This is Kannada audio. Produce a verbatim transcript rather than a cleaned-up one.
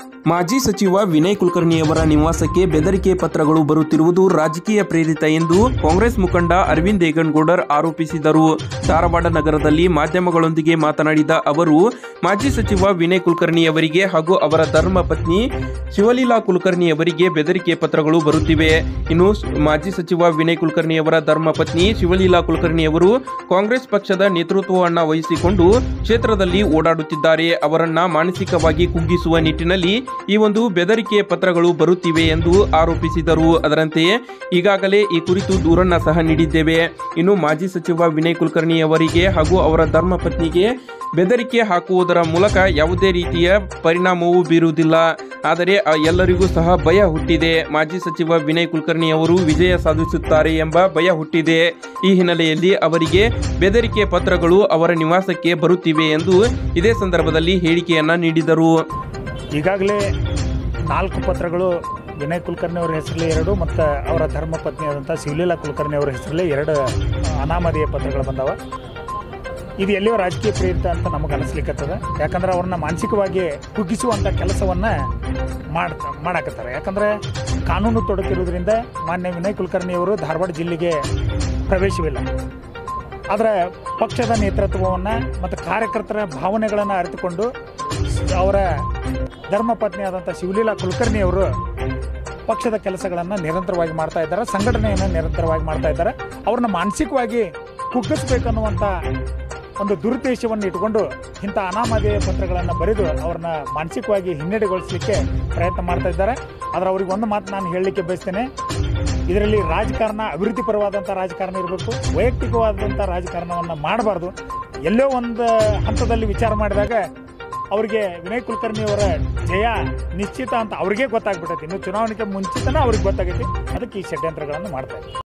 ಮಾಜಿ ಸಚಿವ ವಿನಯ್ ಕುಲಕರ್ಣಿಯವರ ನಿವಾಸಕ್ಕೆ ಬೆದರಿಕೆ ಪತ್ರಗಳು ಬರುತ್ತಿರುವುದು ರಾಜಕೀಯ ಪ್ರೇರಿತ ಎಂದು ಕಾಂಗ್ರೆಸ್ ಮುಖಂಡ ಅರವಿಂದ್ ದೇಗನಗೌಡರ್ ಆರೋಪಿಸಿದರು. ಧಾರವಾಡ ನಗರದಲ್ಲಿ ಮಾಧ್ಯಮಗಳೊಂದಿಗೆ ಮಾತನಾಡಿದ ಅವರು, ಮಾಜಿ ಸಚಿವ ವಿನಯ್ ಕುಲಕರ್ಣಿಯವರಿಗೆ ಹಾಗೂ ಅವರ ಧರ್ಮ ಪತ್ನಿ ಶಿವಲೀಲಾ ಕುಲಕರ್ಣಿಯವರಿಗೆ ಬೆದರಿಕೆ ಪತ್ರಗಳು ಬರುತ್ತಿವೆ. ಇನ್ನು ಮಾಜಿ ಸಚಿವ ವಿನಯ್ ಕುಲಕರ್ಣಿಯವರ ಧರ್ಮ ಪತ್ನಿ ಶಿವಲೀಲಾ ಕುಲಕರ್ಣಿಯವರು ಕಾಂಗ್ರೆಸ್ ಪಕ್ಷದ ನೇತೃತ್ವವನ್ನು ವಹಿಸಿಕೊಂಡು ಕ್ಷೇತ್ರದಲ್ಲಿ ಓಡಾಡುತ್ತಿದ್ದಾರೆ. ಅವರನ್ನ ಮಾನಸಿಕವಾಗಿ ಕುಗ್ಗಿಸುವ ನಿಟ್ಟಿನಲ್ಲಿ ಈ ಒಂದು ಬೆದರಿಕೆ ಪತ್ರಗಳು ಬರುತ್ತಿವೆ ಎಂದು ಆರೋಪಿಸಿದರು. ಅದರಂತೆಯೇ ಈಗಾಗಲೇ ಈ ಕುರಿತು ದೂರನ್ನ ಸಹ ನೀಡಿದ್ದೇವೆ. ಇನ್ನು ಮಾಜಿ ಸಚಿವ ವಿನಯ್ ಕುಲಕರ್ಣಿ ಅವರಿಗೆ ಹಾಗೂ ಅವರ ಧರ್ಮ ಪತ್ನಿಗೆ ಬೆದರಿಕೆ ಹಾಕುವುದರ ಮೂಲಕ ಯಾವುದೇ ರೀತಿಯ ಪರಿಣಾಮವೂ ಬೀರುವುದಿಲ್ಲ. ಆದರೆ ಎಲ್ಲರಿಗೂ ಸಹ ಭಯ ಹುಟ್ಟಿದೆ. ಮಾಜಿ ಸಚಿವ ವಿನಯ್ ಕುಲಕರ್ಣಿ ಅವರು ವಿಜಯ ಸಾಧಿಸುತ್ತಾರೆ ಎಂಬ ಭಯ ಹುಟ್ಟಿದೆ. ಈ ಹಿನ್ನೆಲೆಯಲ್ಲಿ ಅವರಿಗೆ ಬೆದರಿಕೆ ಪತ್ರಗಳು ಅವರ ನಿವಾಸಕ್ಕೆ ಬರುತ್ತಿವೆ ಎಂದು ಇದೇ ಸಂದರ್ಭದಲ್ಲಿ ಹೇಳಿಕೆಯನ್ನ ನೀಡಿದರು. ಈಗಾಗಲೇ ನಾಲ್ಕು ಪತ್ರಗಳು ವಿನಯ್ ಕುಲಕರ್ಣಿ ಅವರ ಹೆಸರಲ್ಲಿ ಎರಡು ಮತ್ತು ಅವರ ಧರ್ಮ ಪತ್ನಿಯಾದಂಥ ಶಿವಲೀಲಾ ಕುಲಕರ್ಣಿ ಅವರ ಹೆಸರಲ್ಲಿ ಎರಡು ಅನಾಮಧೇಯ ಪತ್ರಗಳು ಬಂದವ. ಇದು ಎಲ್ಲಿಯೋ ರಾಜಕೀಯ ಪ್ರೇರಿತ ಅಂತ ನಮಗೆ ಅನಿಸ್ಲಿಕ್ಕತ್ತದ. ಯಾಕಂದ್ರೆ ಅವ್ರನ್ನ ಮಾನಸಿಕವಾಗಿ ಕುಗ್ಗಿಸುವಂಥ ಕೆಲಸವನ್ನು ಮಾಡ್ತಾ ಮಾಡಾಕತ್ತಾರೆ. ಯಾಕಂದರೆ ಕಾನೂನು ತೊಡಕಿರೋದ್ರಿಂದ ಮಾನ್ಯ ವಿನಯ್ ಕುಲಕರ್ಣಿಯವರು ಧಾರವಾಡ ಜಿಲ್ಲೆಗೆ ಪ್ರವೇಶವಿಲ್ಲ. ಆದರೆ ಪಕ್ಷದ ನೇತೃತ್ವವನ್ನು ಮತ್ತು ಕಾರ್ಯಕರ್ತರ ಭಾವನೆಗಳನ್ನು ಅರಿತುಕೊಂಡು ಅವರ ಧರ್ಮ ಪತ್ನಿಯಾದಂಥ ಶಿವಲೀಲಾ ಕುಲಕರ್ಣಿಯವರು ಪಕ್ಷದ ಕೆಲಸಗಳನ್ನು ನಿರಂತರವಾಗಿ ಮಾಡ್ತಾ ಇದ್ದಾರೆ, ಸಂಘಟನೆಯನ್ನು ನಿರಂತರವಾಗಿ ಮಾಡ್ತಾ ಇದ್ದಾರೆ. ಅವ್ರನ್ನ ಮಾನಸಿಕವಾಗಿ ಕುಗ್ಗಿಸ್ಬೇಕನ್ನುವಂಥ ಒಂದು ದುರುದ್ದೇಶವನ್ನು ಇಟ್ಟುಕೊಂಡು ಇಂಥ ಅನಾಮಧೇಯ ಪತ್ರಗಳನ್ನು ಬರೆದು ಅವ್ರನ್ನ ಮಾನಸಿಕವಾಗಿ ಹಿನ್ನಡೆಗೊಳಿಸಲಿಕ್ಕೆ ಪ್ರಯತ್ನ ಮಾಡ್ತಾ ಇದ್ದಾರೆ. ಆದರೆ ಅವ್ರಿಗೆ ಒಂದು ಮಾತು ನಾನು ಹೇಳಲಿಕ್ಕೆ ಬಯಸ್ತೇನೆ, ಇದರಲ್ಲಿ ರಾಜಕಾರಣ ಅಭಿವೃದ್ಧಿ ಪರವಾದಂಥ ರಾಜಕಾರಣ ಇರಬೇಕು, ವೈಯಕ್ತಿಕವಾದಂಥ ರಾಜಕಾರಣವನ್ನು ಮಾಡಬಾರ್ದು. ಎಲ್ಲೋ ಒಂದು ಹಂತದಲ್ಲಿ ವಿಚಾರ ಮಾಡಿದಾಗ ಅವರಿಗೆ ವಿನಯ್ ಕುಲಕರ್ಣಿಯವರ ಜಯ ನಿಶ್ಚಿತ ಅಂತ ಅವ್ರಿಗೆ ಗೊತ್ತಾಗ್ಬಿಟ್ಟೈತಿ. ಇನ್ನು ಚುನಾವಣೆಗೆ ಮುಂಚಿತನೇ ಅವ್ರಿಗೆ ಗೊತ್ತಾಗೈತಿ. ಅದಕ್ಕೆ ಈ ಷಡ್ಯಂತ್ರಗಳನ್ನು ಮಾಡ್ತಾ ಇದ್ದಾರೆ.